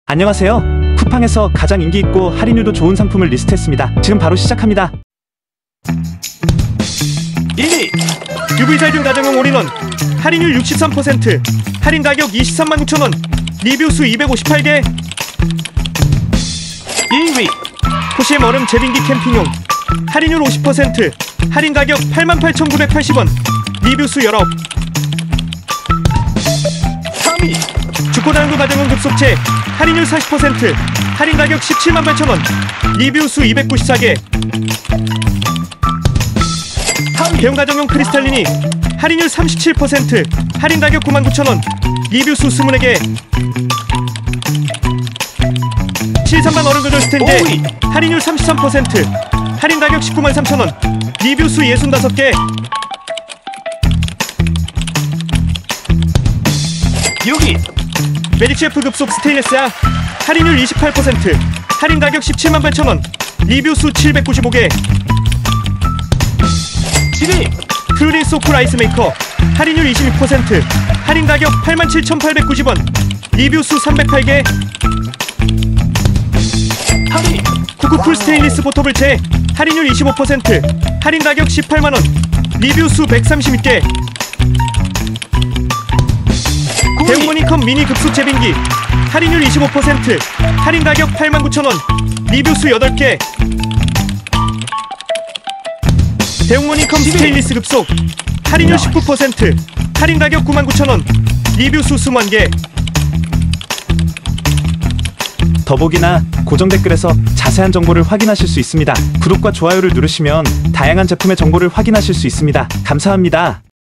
안녕하세요. 쿠팡에서 가장 인기 있고 할인율도 좋은 상품을 리스트했습니다. 지금 바로 시작합니다. 1위 UV 살균 가정용 올인원 할인율 63%, 할인 가격 23만 9천원, 리뷰 수 258개. 2위 포시엠 얼음 제빙기 캠핑용 할인율 50%, 할인 가격 88,980원, 리뷰 수 19. 3위 주코다용도 가정용 급속체 할인율 40%, 할인 가격 17만 8천원, 리뷰 수 294개. 대형 가정용 크리스탈리니 할인율 37%, 할인 가격 9만 9천원, 리뷰 수 24개. 73만 얼음 조절 스탠드 할인율 33%, 할인 가격 19만 3천원, 리뷰 수 65개. 6위 메딕셰프 급속 스테인레스야 할인율 28%, 할인 가격 17만 8천원, 리뷰 수 795개. 7위 트루리 소쿨 아이스메이커 할인율 26%, 할인 가격 87,890원, 리뷰 수 308개. 8위 쿠쿠쿨 스테인리스 포터블체 할인율 25%, 할인 가격 18만원, 리뷰 수 132개. 대형 모니컴 미니 급속 제빙기 할인율 25%, 할인 가격 89,000원, 리뷰 수 8개. 대형 모니컴 스테인리스 급속 할인율 19%, 할인 가격 99,000원, 리뷰 수 20개. 더보기나 고정 댓글에서 자세한 정보를 확인하실 수 있습니다. 구독과 좋아요를 누르시면 다양한 제품의 정보를 확인하실 수 있습니다. 감사합니다.